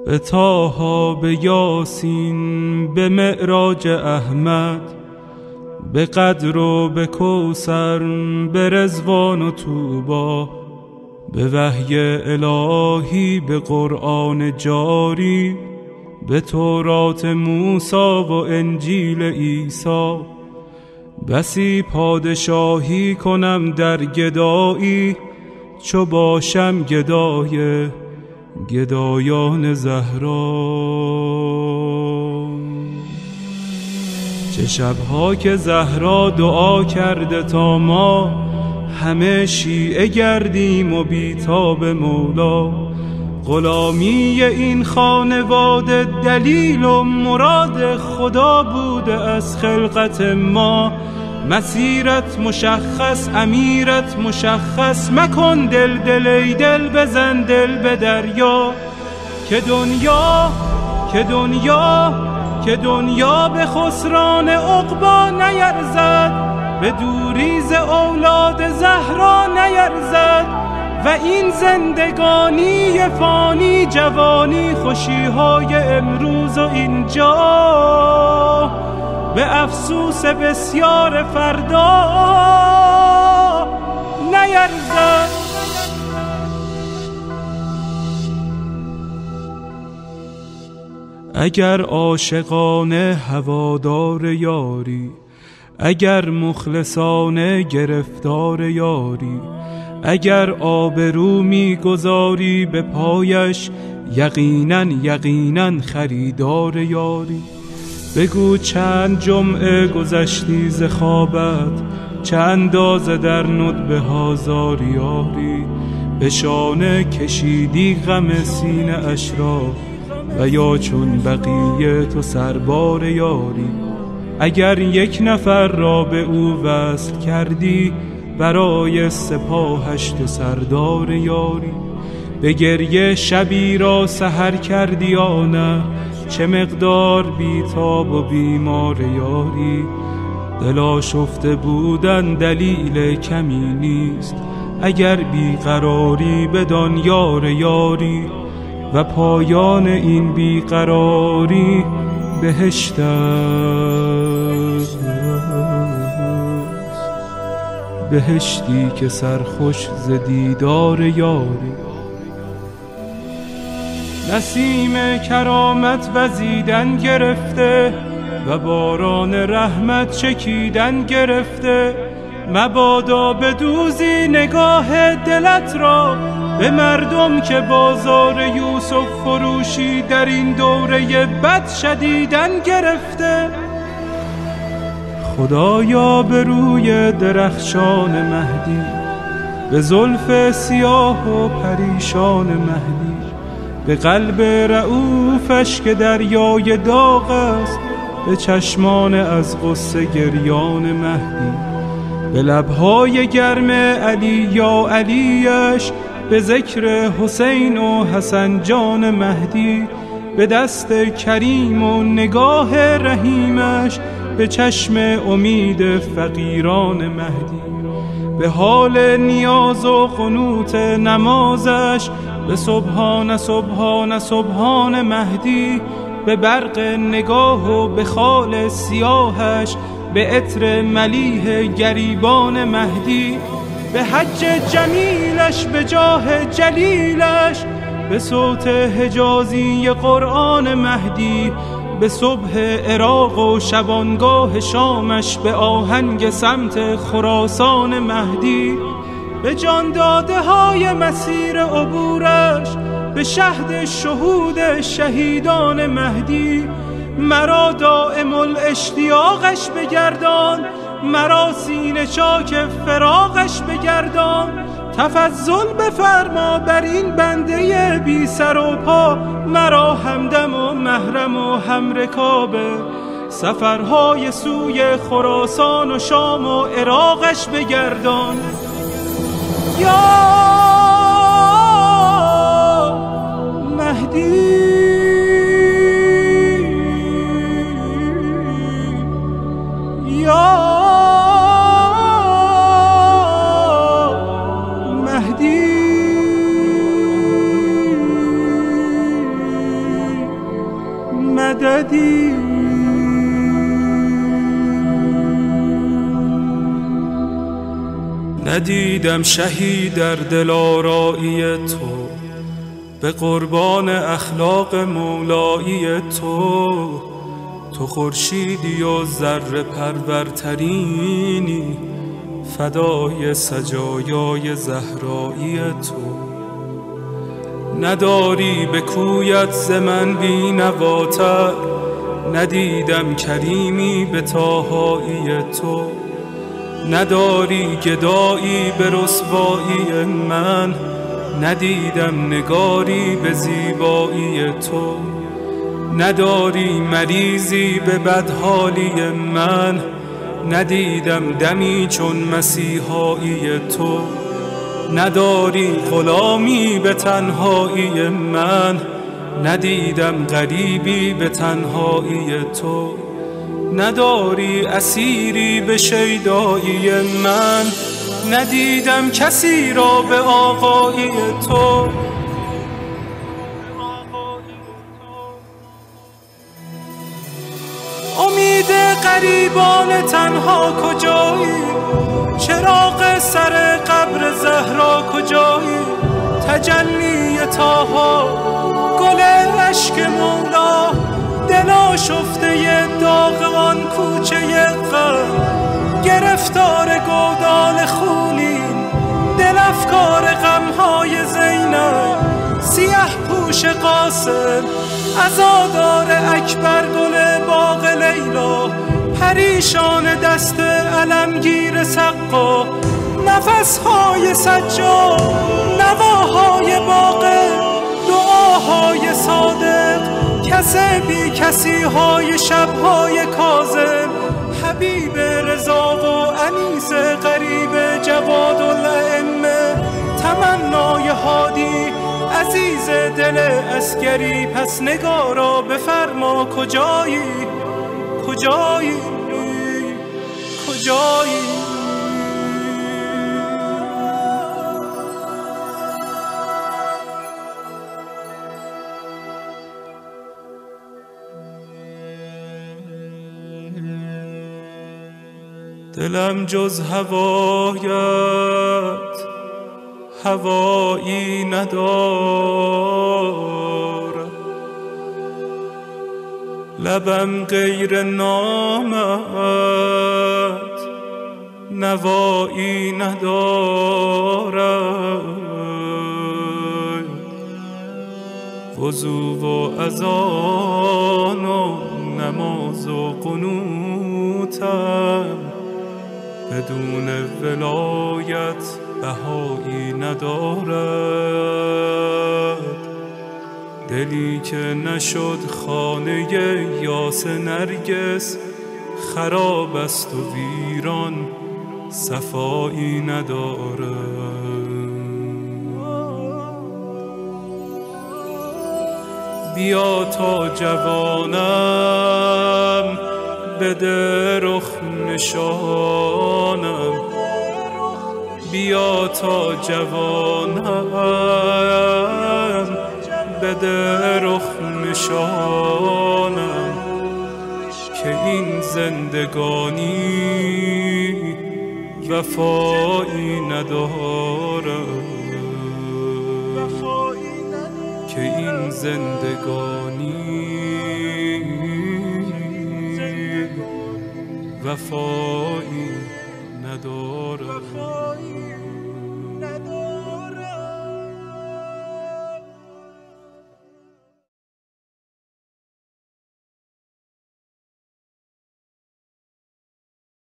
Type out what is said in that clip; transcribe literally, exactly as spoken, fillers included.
به طه، به یاسین، به معراج احمد، به قدر و به کوثر، به رضوان و طوبی، به وحی الهی، به قرآن جاری، به تورات موسی و انجیل عیسی. بسی پادشاهی کنم در گدایی، چو باشم گدای گدایان زهرا. چه شبها که زهرا دعا کرده تا ما همه شیعه گردیم و بیتاب مولا. غلامی این خانواده دلیل و مراد خدا بوده از خلقت ما. مسیرت مشخص، امیرت مشخص، مکن دل دل ای دل، بزن دل به دریا. که دنیا که دنیا که دنیا به خسران عقبی نیرزد، به دوریز اولاد زهرا نیرزد. و این زندگانی فانی، جوانی خوشیهای امروز و اینجا، به افسوس بسیار فردا نیرزد. اگر عاشقانه هوادار یاری، اگر مخلصانه گرفتار یاری، اگر آبرو می‌گذاری به پایش، یقیناً یقیناً خریدار یاری. بگو چند جمعه گذشتی ز خوابت، چه اندازه در ندبه ها زاری یاری. به شانه کشیدی غم سینه اش را، و یا چون بقیه تو سربار یاری. اگر یک نفر را به او وصل کردی، برای سپاهش تو سردار یاری. به گریه شبی را سحر کردی یا نه، چه مقدار بیتاب و بیمار یاری. دل آشفته بودن دلیل کمی نیست، اگر بیقراری بدان یار یاری. و پایان این بیقراری بهشت است، بهشتی که سرخوش ز دیدار یاری. نسیم کرامت وزیدن گرفته، و باران رحمت چکیدن گرفته. مبادا بدوزی نگاه دلت را به مردم که بازار یوسف فروشی در این دوره بد شدیدن گرفته. خدایا به روی درخشان مهدی، به زلف سیاه و پریشان مهدی، به قلب رعوفش که دریای داغ است، به چشمان از غصه گریان مهدی، به لبهای گرم علی یا علیش، به ذکر حسین و حسن جان مهدی، به دست کریم و نگاه رحیمش، به چشم امید فقیران مهدی، به حال نیاز و قنوت نمازش، به سبحان سبحان سبحان مهدی، به برق نگاه و به خال سیاهش، به عطر ملیح گریبان مهدی، به حج جمیلش، به جاه جلیلش، به صوت حجازی قرآن مهدی، به صبح عراق و شبانگاه شامش، به آهنگ سمت خراسان مهدی، به جان داده های مسیر عبورش، به شهد شهود شهیدان مهدی. مرا دائم الاشتیاقش بگردان، مرا سینه چاک فراقش بگردان. تفضل بفرما بر این بنده بی سر و پا، مرا همدم و محرم و همرکابه. سفرهای سوی خراسان و شام و عراقش بگردان. یا مهدی، یا مهدی. ندیدم شهی در دلارایی تو، به قربان اخلاق مولایی تو. تو خورشیدی و ذره پرورترینی، فدای سجایای زهرایی تو. نداری به کویت ز من بی نواتر، ندیدم کریمی به طاهایی تو. نداری گدایی به رسوایی من، ندیدم نگاری به زیبایی تو. نداری مریضی به بدحالی من، ندیدم دمی چون مسیحایی تو. نداری غلامی به تنهایی من، ندیدم غریبی به تنهایی تو. نداری اسیری به شیدایی من، ندیدم کسی را به آقایی تو. امید غریبان تنها کجایی؟ چراغ سر قبر زهرا کجایی؟ تجلی طاها گل عشق مولا، دل آشفته داغ آن کوچه غم. گرفتار گودال خونین، دل افکار غمهای زینب. سیه پوش قاسم، عزادار اکبر گل باغ لیلا. پریشان دست علمگیر سقا، نفسهای سجاد، نواهای باغ، دعاهای صادق. کسی بی کسی های شبهای کاظم. حبیب رضا و انیس غریب جواد الائمه. تمنای هادی عزیز دل عسکری. پس نگارا بفرما کجایی؟ کجایی؟ کجایی؟ دلم جز هوایت هوایی ندارد، لبم غیر نامت نوایی ندارد. وضو و اذان و نماز و قنوتم، بدون ولایت بهایی ندارد. دلی که نشد خانه یاس نرگس، خراب است و ویران صفایی ندارد. بیا تا جوانم بده رخ نشانم، بیا تا جوانم بده رخ نشانم. که این زندگانی وفایی ندارد، که این زندگانی وفایی ندارد.